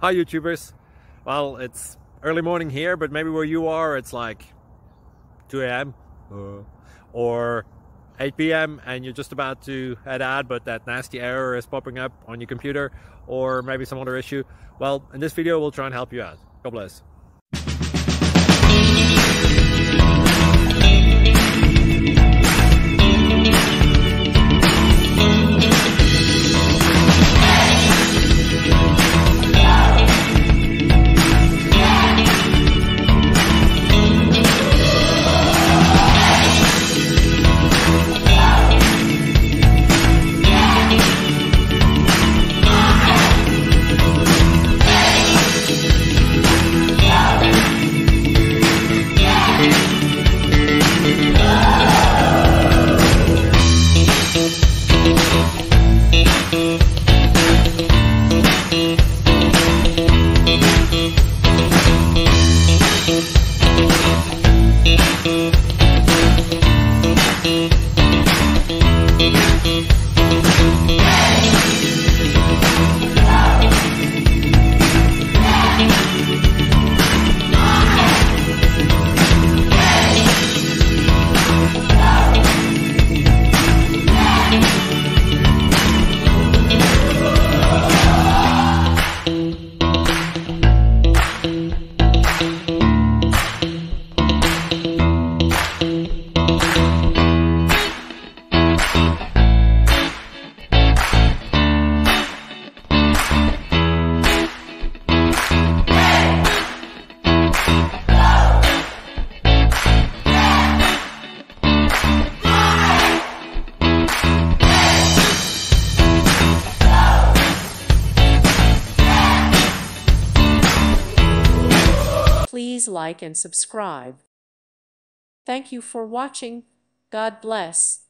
Hi YouTubers. Well, it's early morning here, but maybe where you are it's like 2 a.m. or 8 p.m. and you're just about to head out, but that nasty error is popping up on your computer, or maybe some other issue. Well, in this video we'll try and help you out. God bless. Please like and subscribe. Thank you for watching. God bless.